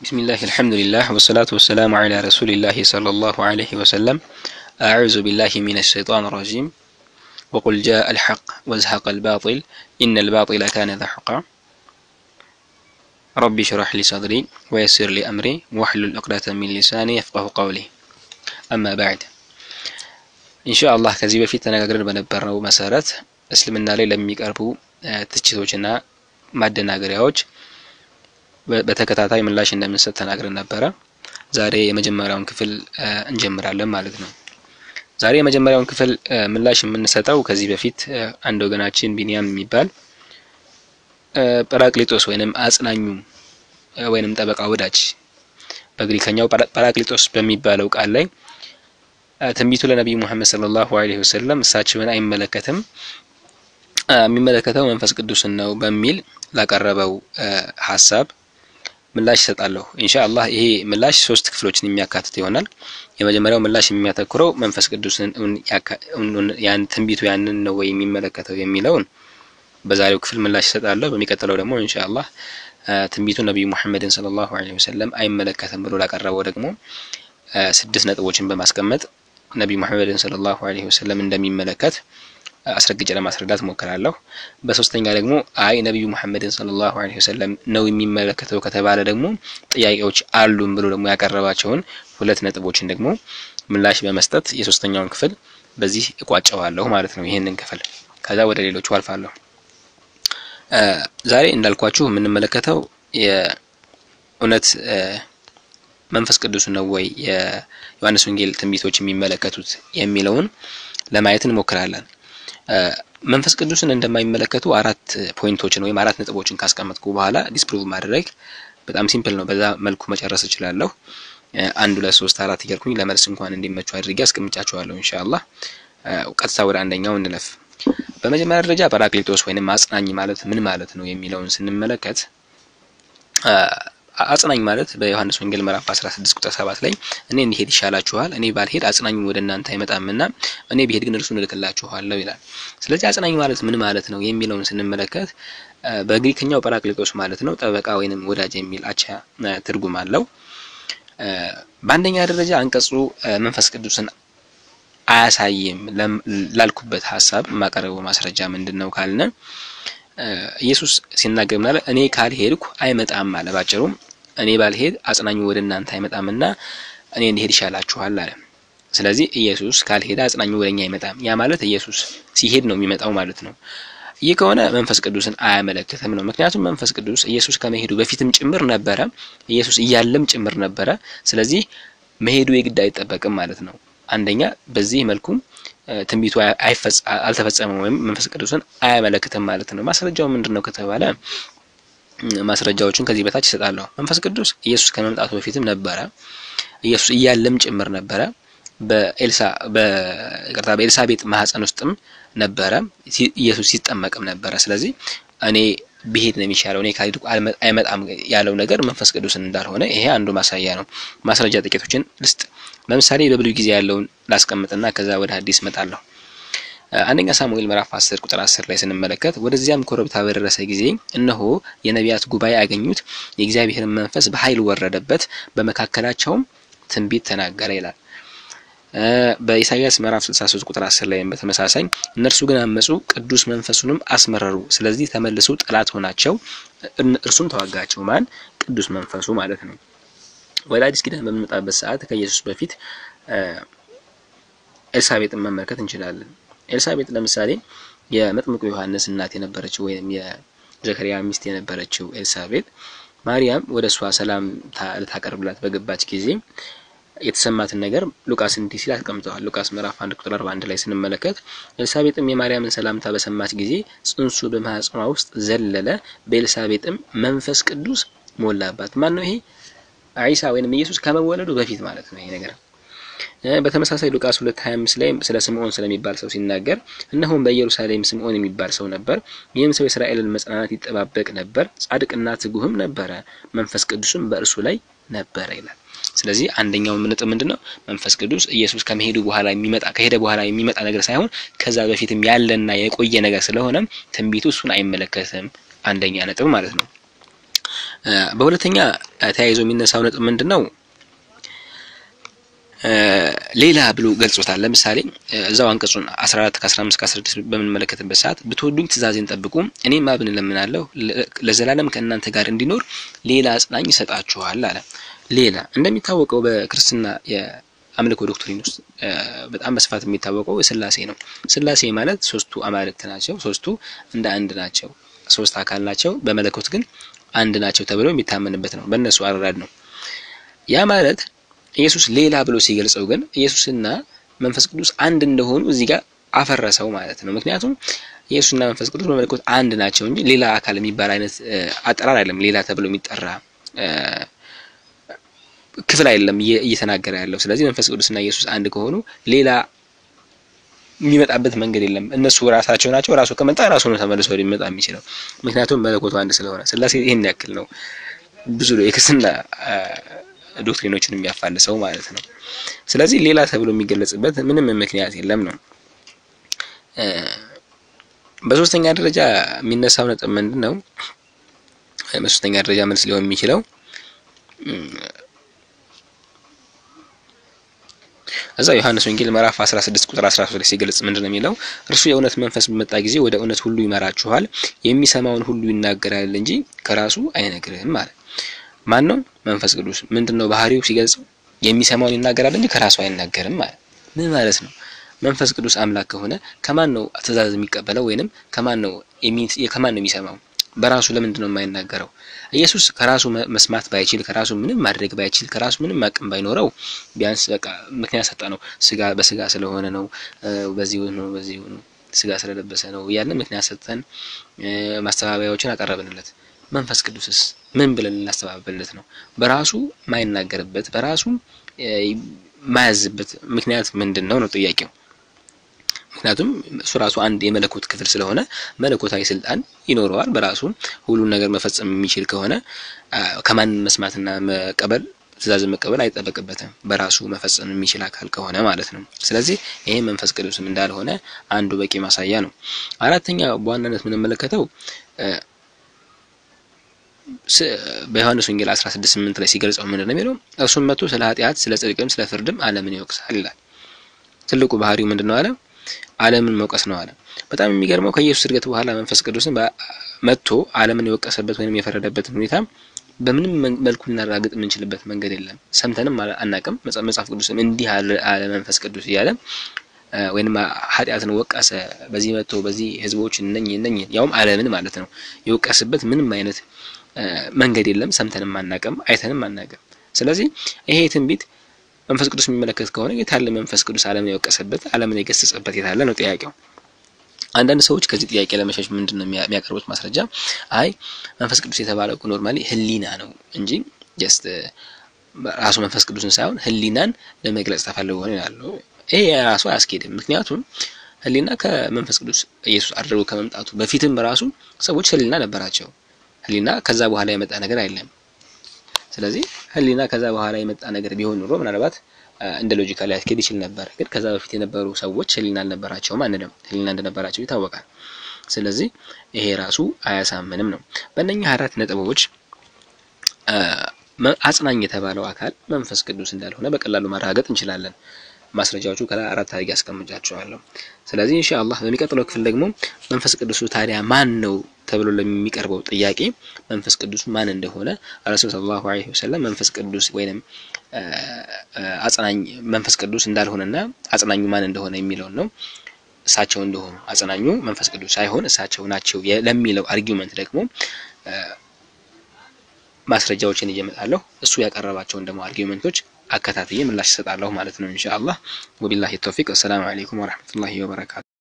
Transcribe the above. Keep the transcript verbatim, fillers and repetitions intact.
بسم الله الحمد لله والصلاة والسلام على رسول الله صلى الله عليه وسلم. أعوذ بالله من الشيطان الرجيم. وقل جاء الحق وزهق الباطل إن الباطل كان زهوقا. ربي اشرح لي صدري ويسر لي أمري واحلل عقدة من لساني يفقهوا قولي. أما بعد، إن شاء الله ከዚህ በፊት ተነጋግረን በነበረው መሰረት እስልምና ላይ ለሚቀርቡ ትችቶችና ማደናገሪያዎች በተከታታይ ምላሽ እንደምንሰጥ ተናግረን ነበር። ዛሬ የመጀመሪያውን ክፍል እንጀምራለን ማለት ነው። ዛሬ የመጀመሪያውን ክፍል ምላሽ የምንሰጠው ከዚህ በፊት አንድ ወገናችን ቢኒያም የሚባል ጰራቅሊጦስ ወይንም አጽናኙ ወይንም ጠበቃ ወዳጅ በግሪከኛው ጰራቅሊጦስ በሚባለው ቃል ላይ ትንቢቱ ለነብዩ መሐመድ ሰለላሁ ዐለይሂ ወሰለም እሳቸውን አይመለከትም የሚመለከተው መንፈስ ቅዱስን ነው በሚል ላቀረበው ሐሳብ ምላሽ ሰጣለሁ ኢንሻአላህ። ይሄ ምላሽ ሶስት ክፍሎችን የሚያካትት ይሆናል። የመጀመሪያው ምላሽ የሚያተኩረው መንፈስ ቅዱስን ያን ትንቢቱ ያንን ነው ወይ የሚመለከተው የሚለውን በዛሬው ክፍል ምላሽ ሰጣለሁ። በሚቀጥለው ደግሞ ኢንሻአላህ ትንቢቱ ነብዩ መሐመድን ሰለላሁ ዐለይሂ ወሰለም አይመለከትም ብሎ ላቀረበው ደግሞ ስድስት ነጥቦችን በማስቀመጥ ነብዩ መሐመድን ሰለላሁ ዐለይሂ ወሰለም እንደሚመለከት አስረግጬ ለማስረዳት ሞክራለሁ። በሶስተኛ ደግሞ አይ ነብዩ መሐመድን ሰለላሁ ዐለይሂ ወሰለም ነው የሚመለከተው ከተባለ ደግሞ ጥያቄዎች አሉን ብሎ ደግሞ ያቀረባቸውን ሁለት ነጥቦችን ደግሞ ምላሽ በመስጠት የሶስተኛውን ክፍል በዚህ እቋጨዋለሁ ማለት ነው። ይሄንን ክፍል ከዛ ወደ ሌሎቹ አልፋለሁ። ዛሬ እንዳልኳችሁ የምንመለከተው የእውነት መንፈስ ቅዱስ ነው ወይ የዮሐንስ ወንጌል ትንቢቶች የሚመለከቱት የሚለውን ለማየት እንሞክራለን። መንፈስ ቅዱስን እንደማይመለከቱ አራት ፖይንቶችን ወይም አራት ነጥቦችን ካስቀመጥኩ በኋላ ዲስፕሩቭ ማድረግ በጣም ሲምፕል ነው። በዛ መልኩ መጨረስ እችላለሁ። አንድ ሁለት ሶስት አራት እያልኩኝ ለመልስ እንኳን እንዲመቹ አድርጌ አስቀምጫቸዋለሁ ኢንሻአላህ። ቀጥታ ወደ አንደኛው እንለፍ። በመጀመሪያ ደረጃ ጰራቅሊጦስ ወይንም አጽናኝ ማለት ምን ማለት ነው የሚለውን ስንመለከት አጽናኝ ማለት በዮሐንስ ወንጌል ምዕራፍ አስራ ስድስት ቁጥር ሰባት ላይ እኔ እንዲሄድ ይሻላችኋል፣ እኔ ባልሄድ አጽናኙ ወደ እናንተ አይመጣምና እኔ ብሄድ ግን እርሱን እልክላችኋለሁ ይላል። ስለዚህ አጽናኝ ማለት ምን ማለት ነው የሚለውን ስንመለከት በግሪከኛው ጰራቅሊጦስ ማለት ነው ጠበቃ ወይንም ወዳጅ የሚል አቻ ትርጉም አለው። በአንደኛ ደረጃ አንቀጹ መንፈስ ቅዱስን አያሳይም ላልኩበት ሐሳብ ማቀረበው ማስረጃ ምንድነው ካልነ ኢየሱስ ሲናገር ማለት እኔ ካልሄድኩ አይመጣም አለ። ባጭሩ እኔ ባልሄድ አጽናኙ ወደ እናንተ አይመጣምና እኔ እንዲሄድ ይሻላችኋል አለ። ስለዚህ ኢየሱስ ካልሄደ አጽናኙ ወደኛ አይመጣም። ያ ማለት ኢየሱስ ሲሄድ ነው የሚመጣው ማለት ነው። ይህ ከሆነ መንፈስ ቅዱስን አያመለክትም ነው። ምክንያቱም መንፈስ ቅዱስ ኢየሱስ ከመሄዱ በፊትም ጭምር ነበረ፣ ኢየሱስ እያለም ጭምር ነበረ። ስለዚህ መሄዱ የግድ አይጠበቅም ማለት ነው። አንደኛ በዚህ መልኩ ትንቢቱ አልተፈጸመም ወይም መንፈስ ቅዱስን አያመለክትም ማለት ነው። ማስረጃው ምንድነው ከተባለ ማስረጃዎችን ከዚህ በታች እሰጣለሁ። መንፈስ ቅዱስ ኢየሱስ ከመምጣቱ በፊትም ነበረ፣ ኢየሱስ እያለም ጭምር ነበረ። በኤልሳ በቅርታ በኤልሳቤጥ ማህፀን ውስጥም ነበረ፣ ኢየሱስ ሲጠመቅም ነበረ። ስለዚህ እኔ ብሄድ ነው የሚሻለው እኔ ካልሄድኩ አይመጣም ያለው ነገር መንፈስ ቅዱስን እንዳልሆነ ይሄ አንዱ ማሳያ ነው። ማስረጃ ጥቂቶችን ልስጥ። ለምሳሌ በብሉይ ጊዜ ያለውን ላስቀምጥና ከዛ ወደ ሐዲስ መጣለሁ። አንደኛ ሳሙኤል ምዕራፍ አስር ቁጥር አስር ላይ ስንመለከት ወደዚያም ኮረብታ በደረሰ ጊዜ እነሆ የነቢያት ጉባኤ ያገኙት፣ የእግዚአብሔር መንፈስ በኃይል ወረደበት፣ በመካከላቸውም ትንቢት ተናገረ ይላል። በኢሳይያስ ምዕራፍ ስልሳ ሶስት ቁጥር አስር ላይ በተመሳሳይ እነርሱ ግን አመጹ፣ ቅዱስ መንፈሱንም አስመረሩ፣ ስለዚህ ተመልሰው ጠላት ሆናቸው፣ እርሱም ተዋጋቸው። ማን? ቅዱስ መንፈሱ ማለት ነው። ወደ አዲስ ኪዳን በምንመጣበት ሰዓት ከኢየሱስ በፊት ኤልሳቤጥን መመልከት እንችላለን። ኤልሳቤጥ ለምሳሌ የመጥምቁ ዮሐንስ እናት የነበረችው ወይም የዘከሪያ ሚስት የነበረችው ኤልሳቤጥ ማርያም ወደሷ ሰላም ታቀርብላት በገባች ጊዜ የተሰማትን ነገር ሉቃስ እንዲህ ሲል አስቀምጠዋል። ሉቃስ ምዕራፍ አንድ ቁጥር አርባ አንድ ላይ ስንመለከት ኤልሳቤጥም የማርያምን ሰላምታ በሰማች ጊዜ ጽንሱ በማህፀኗ ውስጥ ዘለለ፣ በኤልሳቤጥም መንፈስ ቅዱስ ሞላባት። ማን ነው ይሄ? ኢሳ ወይንም ኢየሱስ ከመወለዱ በፊት ማለት ነው ይሄ ነገር። በተመሳሳይ ሉቃስ ሁለት ሃያ አምስት ላይ ስለ ስምዖን ስለሚባል ሰው ሲናገር እነሆም በኢየሩሳሌም ስምዖን የሚባል ሰው ነበር፣ ይህም ሰው እስራኤልን መጽናናት ይጠባበቅ ነበር፣ ጻድቅና ትጉህም ነበረ፣ መንፈስ ቅዱስም በእርሱ ላይ ነበረ ይላል። ስለዚህ አንደኛው ምንጥም ምንድነው? መንፈስ ቅዱስ ኢየሱስ ከመሄዱ በኋላ የሚመጣ ከሄደ በኋላ የሚመጣ ነገር ሳይሆን ከዛ በፊትም ያለና የቆየ ነገር ስለሆነ ትንቢቱ እሱን አይመለከትም። አንደኛ ነጥብ ማለት ነው። በሁለተኛ ተያይዞ የሚነሳው ነጥብ ምንድነው? ሌላ ብሎ ገልጾታል። ለምሳሌ እዛው አንቀጹን አስራ አራት ከአስራ አምስት ከአስራ ስድስት በምንመለከትበት ሰዓት ብትወዱኝ ትእዛዜን ጠብቁ እኔም አብን ለምናለሁ ለዘላለም ከእናንተ ጋር እንዲኖር ሌላ አጽናኝ ይሰጣችኋል አለ። ሌላ እንደሚታወቀው በክርስትና የአምልኮ ዶክትሪን ውስጥ በጣም በስፋት የሚታወቀው ስላሴ ነው። ስላሴ ማለት ሶስቱ አማልክት ናቸው። ሶስቱ እንደ አንድ ናቸው። ሶስት አካል ናቸው፣ በመለኮት ግን አንድ ናቸው ተብሎ የሚታመንበት ነው። በእነሱ አረዳድ ነው። ያ ማለት ኢየሱስ ሌላ ብሎ ሲገልጸው ግን ኢየሱስና መንፈስ ቅዱስ አንድ እንደሆኑ እዚህ ጋር አፈረሰው ማለት ነው። ምክንያቱም ኢየሱስና መንፈስ ቅዱስ በመለኮት አንድ ናቸው እንጂ ሌላ አካል የሚባል አይነት አጠራር አይደለም። ሌላ ተብሎ የሚጠራ ክፍል አይደለም እየተናገረ ያለው። ስለዚህ መንፈስ ቅዱስና ኢየሱስ አንድ ከሆኑ ሌላ የሚመጣበት መንገድ የለም። እነሱ ራሳቸው ናቸው። ራሱ ከመጣ ራሱ ነው ተመልሶ ሊመጣ የሚችለው። ምክንያቱም መለኮቱ አንድ ስለሆነ ስላሴ ይሄን ያክል ነው። ብዙ የክርስትና ዶክትሪኖችን የሚያፋልሰው ማለት ነው። ስለዚህ ሌላ ተብሎ የሚገለጽበት ምንም ምክንያት የለም ነው። በሶስተኛ ደረጃ የሚነሳው ነጥብ ምንድነው? በሶስተኛ ደረጃ መልስ ሊሆን የሚችለው እዛው ዮሐንስ ወንጌል ምዕራፍ አስራ ስድስት ቁጥር አስራ ሶስት ላይ ሲገልጽ ምንድነው የሚለው? እርሱ የእውነት መንፈስ በመጣ ጊዜ ወደ እውነት ሁሉ ይመራችኋል፣ የሚሰማውን ሁሉ ይናገራል እንጂ ከራሱ አይነግርህም ማለት። ማን ነው? መንፈስ ቅዱስ። ምንድነው ባህሪው ሲገልጽ? የሚሰማውን ይናገራል እንጂ ከራሱ አይናገርም ማለት። ምን ማለት ነው? መንፈስ ቅዱስ አምላክ ከሆነ ከማን ነው ትእዛዝ የሚቀበለው? ወይንም ከማን ነው ከማን ነው የሚሰማው? በራሱ ለምንድነው የማይናገረው? ኢየሱስ ከራሱ መስማት ባይችል፣ ከራሱ ምንም ማድረግ ባይችል፣ ከራሱ ምንም አቅም ባይኖረው ቢያንስ በቃ ምክንያት ሰጣ ነው። ስጋ በስጋ ስለሆነ ነው፣ በዚህ ነው በዚህ ነው፣ ስጋ ስለለበሰ ነው ያንን ምክንያት ሰጠን፣ ማስተባበያዎችን አቀረብንለት። መንፈስ ቅዱስስ ምን ብለን እናስተባበልለት ነው? በራሱ ማይናገርበት በራሱ ማያዝበት ምክንያት ምንድነው ነው ጥያቄው። ምክንያቱም እሱ ራሱ አንድ የመለኮት ክፍል ስለሆነ መለኮታዊ ስልጣን ይኖረዋል። በራሱ ሁሉን ነገር መፈጸም የሚችል ከሆነ ከማን መስማትና መቀበል ትእዛዝ መቀበል አይጠበቅበትም፣ በራሱ መፈጸም የሚችል አካል ከሆነ ማለት ነው። ስለዚህ ይሄ መንፈስ ቅዱስም እንዳልሆነ አንዱ በቂ ማሳያ ነው። አራተኛ በዋናነት ምን መለከተው በዮሐንስ ወንጌል አስራ ስድስት ስምንት ላይ ሲገልጸው ምንድነው የሚለው? እርሱም መጥቶ ስለ ኃጢአት ስለ ጽድቅም ስለ ፍርድም ዓለምን ይወቅሳል ይላል። ትልቁ ባህሪው ምንድነው አለ? ዓለምን መውቀስ ነው አለ። በጣም የሚገርመው ከኢየሱስ እርገት በኋላ መንፈስ ቅዱስን መጥቶ ዓለምን የወቀሰበት ወይንም የፈረደበት ሁኔታ በምንም መልኩ እናራግጥ የምንችልበት መንገድ የለም። ሰምተንም አናቅም። መጽሐፍ ቅዱስም እንዲህ አለ መንፈስ ቅዱስ እያለ ወይንም ኃጢአትን ወቀሰ፣ በዚህ መጥቶ በዚህ ህዝቦች እነኝ እነኝ ያውም ዓለምን ማለት ነው የወቀሰበት ምንም አይነት መንገድ የለም። ሰምተንም አናቅም፣ አይተንም አናቅም። ስለዚህ ይሄ ትንቢት መንፈስ ቅዱስ የሚመለከት ከሆነ የታለ መንፈስ ቅዱስ ዓለምን የወቀሰበት ዓለምን የገሰጸበት የታለ ነው ጥያቄው። አንዳንድ ሰዎች ከዚህ ጥያቄ ለመሸሽ ምንድነው የሚያቀርቡት ማስረጃ? አይ መንፈስ ቅዱስ የተባለው ኖርማሊ ህሊና ነው እንጂ ጀስት ራሱ መንፈስ ቅዱስን ሳይሆን ህሊናን ለመግለጽ ተፈልጎ ነው ይላሉ። ይሄ ራሱ አያስኬድም። ምክንያቱም ህሊና ከመንፈስ ቅዱስ ኢየሱስ አድርጎ ከመምጣቱ በፊትም ራሱ ሰዎች ህሊና ነበራቸው። ህሊና ከዛ በኋላ የመጣ ነገር አይደለም። ስለዚህ ህሊና ከዛ በኋላ የመጣ ነገር ቢሆን ኑሮ ምናልባት እንደ ሎጂካሊ ያስኬድ ይችል ነበር። ግን ከዛ በፊት የነበሩ ሰዎች ህሊና አልነበራቸውም አንደም ህሊና እንደነበራቸው ይታወቃል። ስለዚህ ይሄ ራሱ አያሳምንም ነው። በእነኛ አራት ነጥቦች አጽናኝ የተባለው አካል መንፈስ ቅዱስ እንዳልሆነ በቀላሉ ማረጋገጥ እንችላለን። ማስረጃዎቹ ከላይ አራት አድርጌ አስቀምጫቸዋለሁ። ስለዚህ ኢንሻአላህ በሚቀጥለው ክፍል ደግሞ መንፈስ ቅዱስ ታዲያ ማን ነው ተብሎ ለሚቀርበው ጥያቄ መንፈስ ቅዱስ ማን እንደሆነ ረሱል ሰለላሁ ዐለይሂ ወሰለም መንፈስ ቅዱስ ወይንም አጽናኝ መንፈስ ቅዱስ እንዳልሆነና አጽናኙ ማን እንደሆነ የሚለው ነው። እሳቸው እንደሆኑ አጽናኙ መንፈስ ቅዱስ ሳይሆን እሳቸው ናቸው ለሚለው አርጊውመንት ደግሞ ማስረጃዎችን እየመጣለሁ እሱ ያቀረባቸውን ደግሞ አርጊውመንቶች አከታትዬ ምላሽ እሰጣለሁ ማለት ነው ኢንሻአላህ። ወቢላሂ ተውፊቅ። ሰላም አለይኩም ወራህመቱላሂ ወበረካቱ።